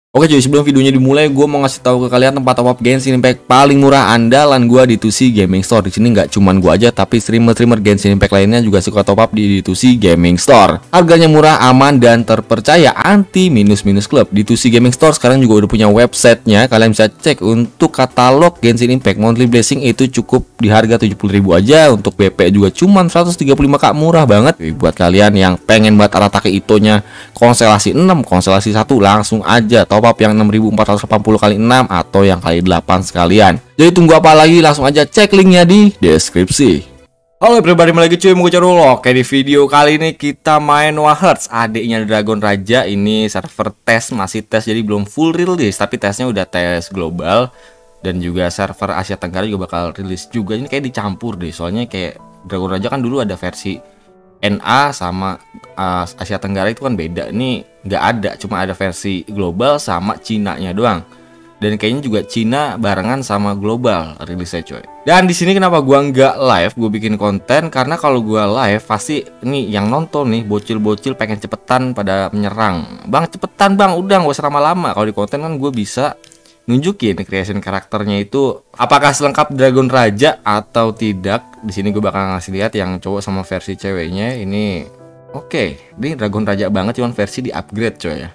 Oke cuy, sebelum videonya dimulai, gue mau ngasih tahu ke kalian tempat top up Genshin Impact paling murah andalan gue di 2C Gaming Store. Di sini nggak cuman gue aja, tapi streamer-streamer Genshin Impact lainnya juga suka top up di 2C Gaming Store. Harganya murah, aman, dan terpercaya, anti minus-minus klub. Di 2C Gaming Store sekarang juga udah punya websitenya. Kalian bisa cek untuk katalog Genshin Impact. Monthly Blessing itu cukup di harga 70.000 aja. Untuk BP juga cuman 135k, murah banget. Buat kalian yang pengen buat Aratake Itonya konstelasi 6, konstelasi 1, langsung aja top up yang 6480 kali 6 atau yang kali 8 sekalian. Jadi tunggu apa lagi, langsung aja cek linknya di deskripsi. Halo everybody, lagi cuy, mau dulu. Oke, di video kali ini kita main Wahertz, adiknya Dragon Raja. Ini server tes, masih tes, jadi belum full release, tapi tesnya udah tes global. Dan juga server Asia Tenggara juga bakal rilis juga. Ini kayak dicampur deh, soalnya kayak Dragon Raja kan dulu ada versi NA sama Asia Tenggara itu kan beda. Ini nggak ada, cuma ada versi global sama Cina-nya doang. Dan kayaknya juga Cina barengan sama global rilisnya coy. Dan di sini kenapa gua nggak live, gue bikin konten karena kalau gua live pasti nih yang nonton nih bocil-bocil pengen cepetan pada menyerang. Bang cepetan bang, udah nggak usah lama-lama. Kalau di konten kan gue bisa nunjukin creation karakternya itu apakah selengkap Dragon Raja atau tidak. Di sini gue bakal ngasih lihat yang cowok sama versi ceweknya. Ini oke, ini Dragon Raja banget, cuman versi di upgrade coy ya.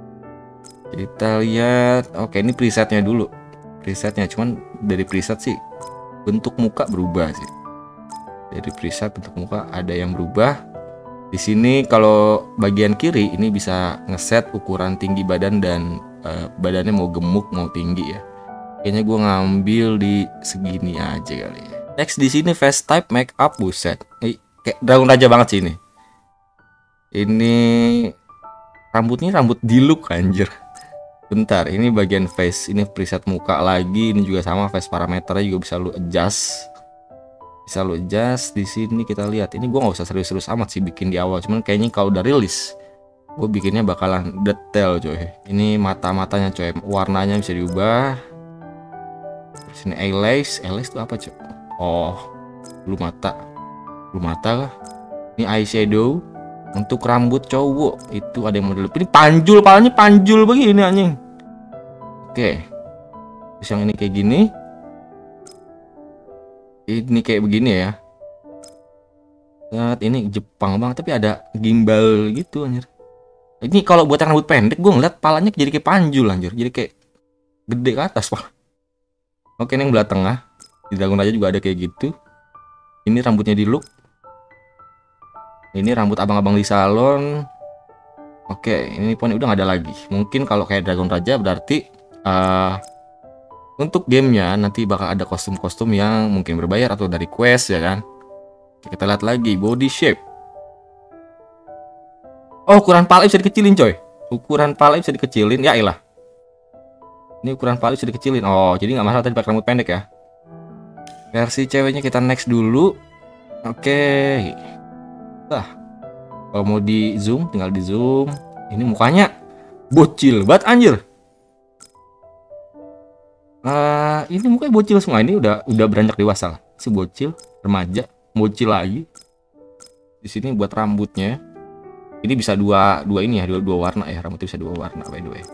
Kita lihat. Oke, ini presetnya dulu. Presetnya cuman dari preset sih bentuk muka berubah sih. Dari preset bentuk muka ada yang berubah. Di sini kalau bagian kiri ini bisa ngeset ukuran tinggi badan dan badannya mau gemuk mau tinggi ya. Kayaknya gue ngambil di segini aja kali ya. Next di sini face type make up, buset. Kayak Dragon Raja banget sih ini. Ini rambutnya rambut diluk anjir. Bentar, ini bagian face, ini preset muka lagi, ini juga sama face parameternya juga bisa lu adjust. Bisa lu adjust di sini kita lihat. Ini gue nggak usah serius-serius amat sih bikin di awal, cuman kayaknya kalau udah rilis gue bikinnya bakalan detail coy. Ini mata-matanya coy, warnanya bisa diubah. Terus ini eyelash itu apa coy? Oh, bulu mata kah? Ini eyeshadow. Untuk rambut cowok itu ada yang model ini panjul, palanya panjul begini anjing. Oke, terus yang ini kayak gini. Ini kayak begini ya. Saat ini Jepang banget tapi ada gimbal gitu anjir. Ini kalau buat yang rambut pendek gue ngeliat palanya jadi kayak panjul anjir. Jadi kayak gede ke atas pak. Oke, ini yang belah tengah. Di Dragon Raja juga ada kayak gitu. Ini rambutnya di look. Ini rambut abang-abang di salon. Oke, ini pun udah gak ada lagi. Mungkin kalau kayak Dragon Raja berarti untuk gamenya nanti bakal ada kostum-kostum yang mungkin berbayar atau dari quest ya kan. Kita lihat lagi body shape. Oh, ukuran pala bisa dikecilin coy. Ukuran pala bisa dikecilin. Ya ilah. Ini ukuran pala bisa dikecilin. Oh, jadi nggak masalah tadi pakai rambut pendek ya. Versi ceweknya kita next dulu. Oke. Nah, kalau mau di zoom tinggal di zoom. Ini mukanya bocil banget anjir. Ini mukanya bocil semua. Ini udah beranjak dewasa lah. Si bocil, remaja, bocil lagi. Di sini buat rambutnya. Ini bisa dua ini ya, dua warna ya, rambutnya bisa dua warna by the way.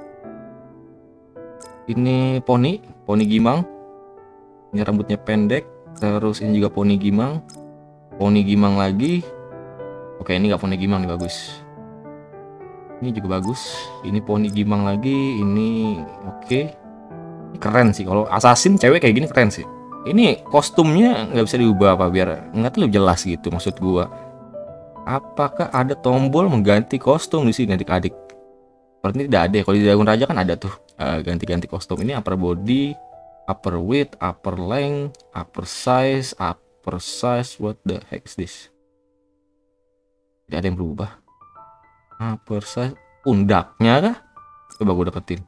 Ini poni gimang. Ini rambutnya pendek, terus ini juga poni gimang lagi. Oke, ini nggak poni gimang nih, bagus. Ini juga bagus. Ini poni gimang lagi, ini oke. Ini keren sih, kalau assassin cewek kayak gini keren sih. Ini kostumnya nggak bisa diubah apa biar nggak lebih jelas gitu maksud gua. Apakah ada tombol mengganti kostum di sini adik-adik? Seperti tidak ada. Kalau di Dragon Raja kan ada tuh ganti-ganti kostum. Ini upper body, upper width, upper length, upper size. What the heck is this? Tidak ada yang berubah. Upper size, pundaknya kah? Coba gue dapetin.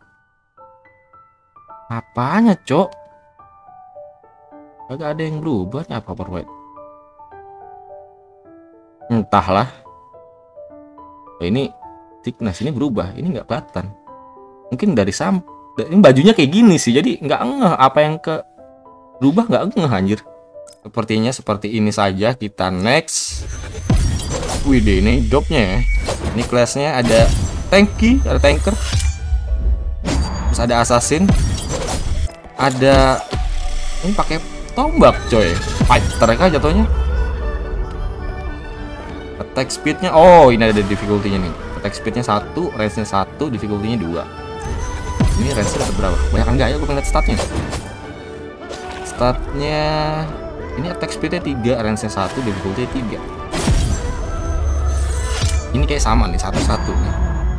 Apanya cok? Gak ada yang berubah. Apa upper width? Entahlah. Ini thickness ini berubah, ini nggak kelihatan. Mungkin dari ini bajunya kayak gini sih, jadi nggak ngeh apa yang berubah, nggak ngeh anjir. Sepertinya seperti ini saja. Kita next. Wih deh, ini jobnya ya. Ini kelasnya ada tanki, ada tanker. ada assassin. Ada ini pakai tombak coy. Fighter kah jatuhnya? Attack speednya, oh ini ada difficulty-nya nih. Attack speednya 1, range-nya 1, difficulty-nya 2. Ini range-nya berapa? Banyak enggak ya? Gue pengen lihat statnya. Statnya ini attack speed-nya 3, range-nya 1, difficulty-nya 3. Ini kayak sama nih, 1-1 nih.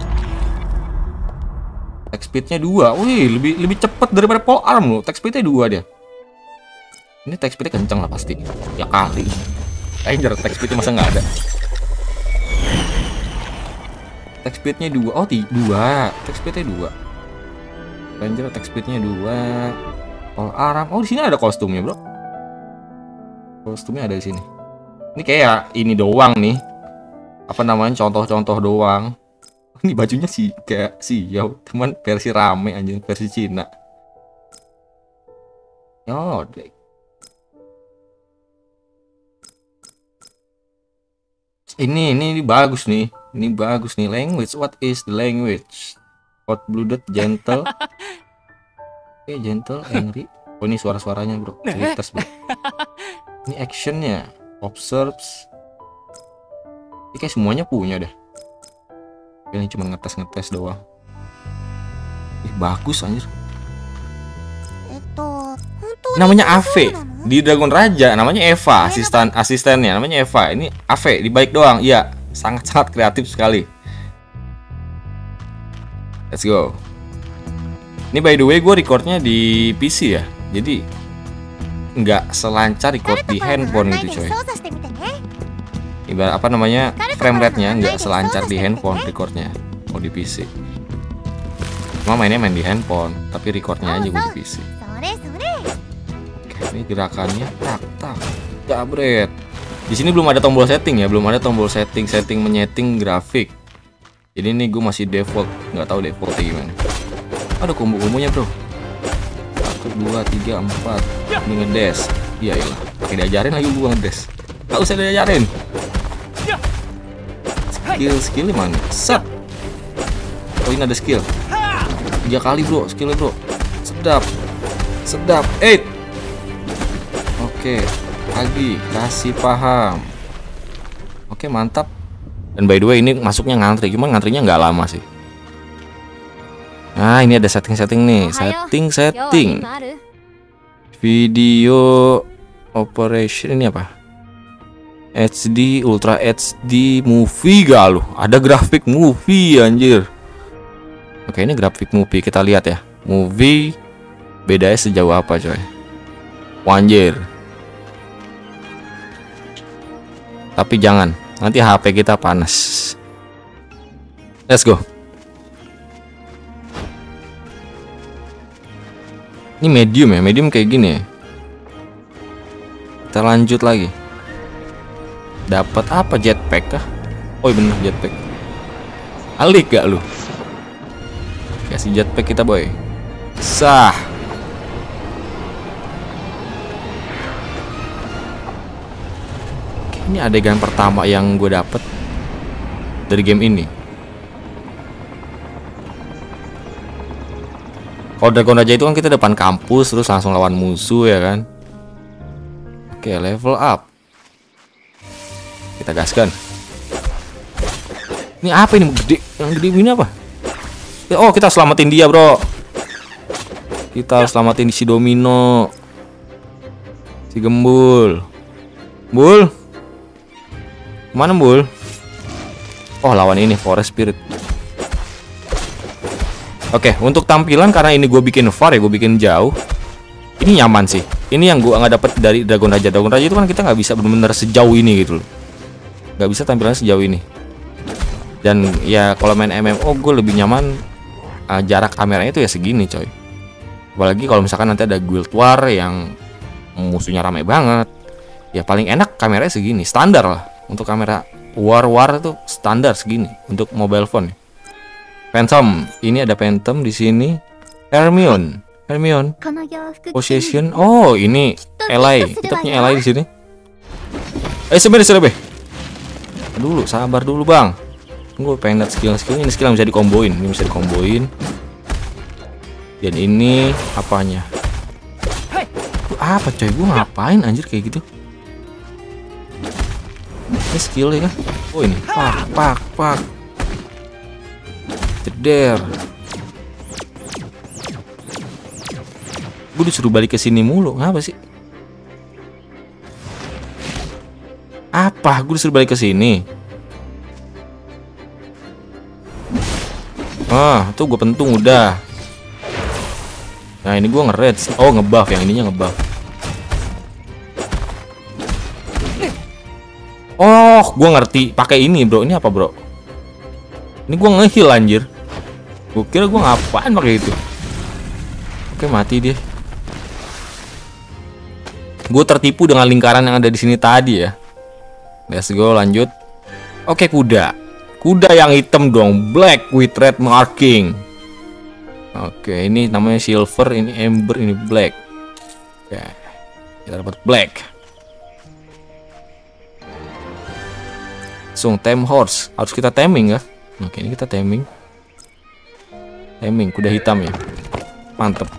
Attack speed-nya 2. Wih, lebih cepat daripada pole arm loh. Attack speed-nya 2 dia. Ini attack speed-nya kenceng lah pasti. Ya kali. Ranger attack speed-nya masa nggak ada. Attack speed-nya 2. Oh, 2. Attack speed-nya 2. Ranger attack speed-nya 2. Pole arm. Oh, di sini ada kostumnya, Bro. Kostumnya ada di sini. Ini kayak ini doang nih. Apa namanya? Contoh-contoh doang. Ini bajunya sih kayak Xiao, teman versi rame anjing, versi Cina. Oh, ini bagus nih. Ini bagus nih. Language, what is the language? Hot blooded, gentle. Oke, gentle, angry. Oh, ini suara-suaranya, Bro. Cerita, Bro. Ini actionnya, observes. Ini kayak semuanya punya deh. Ini cuma ngetes doang. Ih, bagus anjir. Namanya Ave di Dragon Raja, namanya Eva, asistennya namanya Eva. Ini Ave di balik doang. Iya, sangat kreatif sekali. Let's go. Ini by the way gue recordnya di PC ya. Jadi nggak selancar record di handphone gitu coy. Ibarat apa namanya, frame rate-nya nggak selancar di handphone recordnya, mau di PC. Cuma main di handphone, tapi recordnya aja gue di PC. Oke, ini gerakannya tak jabret. Di sini belum ada tombol setting ya, belum ada tombol setting menyeting grafik. Jadi ini gue masih default, nggak tahu defaultnya gimana. Ada combo-kombonya bro. 1, 2, 3, 4. Ini ngedes. Iya iyalah, pakai diajarin lagi gue ngedes. Gak usah diajarin. Skill mana? Set. Oh ini ada skill 3 kali bro, skillnya bro. Sedap. Oke, lagi kasih paham. Oke mantap. Dan by the way ini masuknya ngantri, cuman ngantrinya nggak lama sih. Nah ini ada setting nih, setting. Video operation ini apa? HD, Ultra HD movie gak lu? Ada grafik movie anjir. Oke ini grafik movie, kita lihat ya. Movie bedanya sejauh apa coy? Anjir. Tapi jangan, nanti HP kita panas. Let's go. Ini medium ya, medium kayak gini ya. Kita lanjut lagi. Dapat apa, jetpack kah? Oh bener jetpack. Alik gak lu? Kasih jetpack kita boy. Sah. Oke, ini adegan pertama yang gue dapet dari game ini. Kalau Dragon Raja itu kan kita depan kampus terus langsung lawan musuh ya kan. Oke, level up. Kita gaskan. Ini apa ini gede? Yang gede ini apa? Oh kita selamatin dia bro. Kita harus selamatin si Domino, si Gembul. Bul, mana Bul? Oh lawan ini Forest Spirit. Oke, untuk tampilan karena ini gue bikin far ya, gue bikin jauh. Ini nyaman sih. Ini yang gue nggak dapet dari Dragon Raja. Dragon Raja itu kan kita nggak bisa benar-benar sejauh ini gitu loh. Gak bisa tampilannya sejauh ini. Dan ya kalau main MMO gue lebih nyaman jarak kameranya itu ya segini coy. Apalagi kalau misalkan nanti ada guild war yang musuhnya ramai banget, ya paling enak kameranya segini, standar lah. Untuk kamera war itu standar segini untuk mobile phone. Phantom, ini ada Phantom di sini. Hermione, Possession. Oh ini Ally, kita punya Ally di sini. Sebenarnya dulu, sabar dulu bang. Gue pengen lihat skill ini skill yang bisa dikomboin. Ini bisa dikomboin. Dan ini apanya? Itu apa coy? Gue ngapain anjir kayak gitu? Ini skill ya kan? Oh ini pak. Ceder. Gue disuruh balik ke sini mulu. Ngapa sih? Apa? Gue disuruh balik ke sini. Tuh gue pentung udah. Nah ini gue nge-red. Oh ngebuff, yang ininya ngebuff. Oh gue ngerti. Pakai ini bro. Ini apa bro? Ini gue nge-heal anjir. Gue kira gue ngapain pakai itu. Oke mati dia. Gue tertipu dengan lingkaran yang ada di sini tadi ya. Let's go lanjut. Oke kuda. Kuda yang hitam dong. Black with red marking. Oke, ini namanya silver, ini ember, ini black. Oke, kita dapat black. Langsung tame horse. Harus kita taming ya. Oke, ini kita taming. Taming kuda hitam ya. Mantep.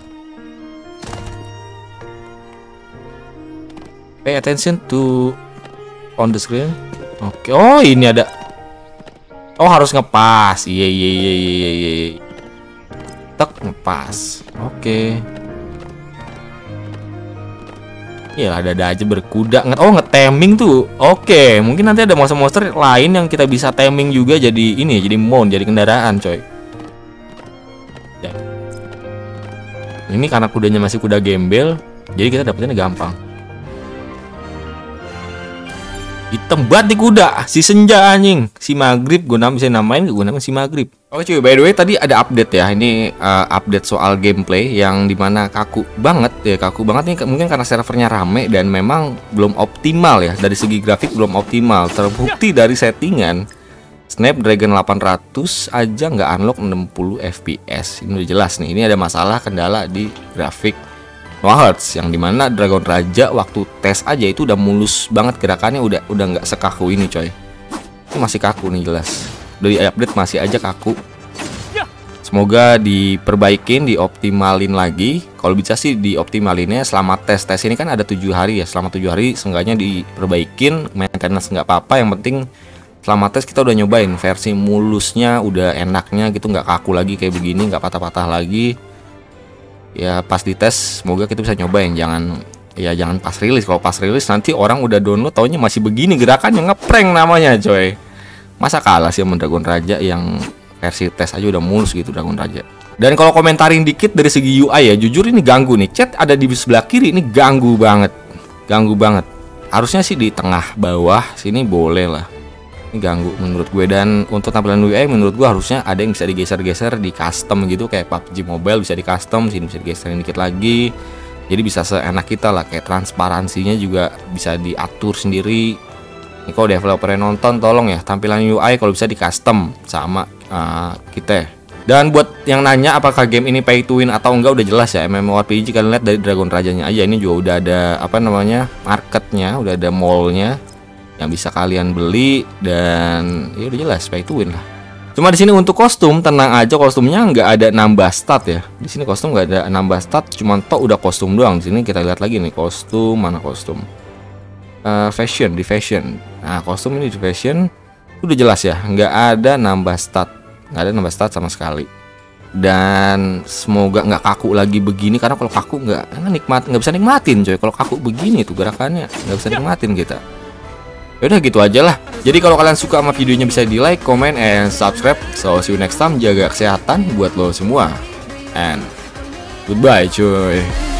Pay attention to on the screen. Oke, oh ini ada. Oh harus ngepas. Iya. Ngepas. Oke. Ya ada aja berkuda. Oh ngetaming tuh. Oke, mungkin nanti ada monster-monster lain yang kita bisa taming juga jadi ini, jadi mount, jadi kendaraan, coy. Ya. Ini karena kudanya masih kuda gembel, jadi kita dapetinnya gampang. Hitam banget di kuda, si senja anjing, si maghrib, gue bisa namain, gue namain si maghrib. Oke cuy, by the way tadi ada update ya, ini update soal gameplay yang dimana kaku banget nih, mungkin karena servernya rame dan memang belum optimal ya, dari segi grafik belum optimal, terbukti dari settingan Snapdragon 800 aja nggak unlock 60 fps, ini udah jelas nih, ini ada masalah kendala di grafik Hz yang dimana Dragon Raja waktu tes aja itu udah mulus banget gerakannya, udah nggak sekaku ini coy, ini masih kaku nih jelas. Dari update masih aja kaku. Semoga diperbaikin, dioptimalin lagi. Kalau bisa sih dioptimalinnya selama tes. Tes ini kan ada 7 hari ya. Selama 7 hari seenggaknya diperbaikin. Maintenance nggak apa-apa. Yang penting selama tes kita udah nyobain versi mulusnya, udah enaknya gitu, nggak kaku lagi kayak begini, nggak patah-patah lagi. Ya pas dites semoga kita bisa nyobain. Jangan pas rilis. Kalau pas rilis nanti orang udah download taunya masih begini gerakannya, ngeprank namanya coy. Masa kalah sih sama Dragon Raja yang versi tes aja udah mulus gitu Dragon Raja. Dan kalau komentarin dikit dari segi UI ya, jujur ini ganggu nih. Chat ada di sebelah kiri ini ganggu banget. Harusnya sih di tengah bawah sini boleh lah. Ini ganggu menurut gue. Dan untuk tampilan UI menurut gue harusnya ada yang bisa digeser-geser di custom gitu, kayak PUBG Mobile bisa di custom, sini bisa digeserin dikit lagi. Jadi bisa seenak kita lah, kayak transparansinya juga bisa diatur sendiri. Ini kalau developernya nonton tolong ya tampilan UI kalau bisa di custom sama kita. Dan buat yang nanya apakah game ini pay to win atau enggak, udah jelas ya, MMORPG kalian lihat dari Dragon Rajanya aja, ini juga udah ada apa namanya marketnya, udah ada mallnya yang bisa kalian beli, dan ya udah jelas pay to win lah. Cuma di sini untuk kostum tenang aja, kostumnya nggak ada nambah stat ya. Di sini kostum nggak ada nambah stat, cuma toh udah kostum doang. Di sini kita lihat lagi nih kostum, mana kostum? Fashion di fashion. Nah kostum ini di fashion udah jelas ya, nggak ada nambah stat sama sekali. Dan semoga nggak kaku lagi begini, karena kalau kaku nggak bisa nikmatin coy. Kalau kaku begini tuh gerakannya nggak bisa nikmatin kita. Yaudah gitu aja lah. Jadi kalau kalian suka sama videonya bisa di like, comment, and subscribe. So see you next time. Jaga kesehatan buat lo semua. And goodbye cuy.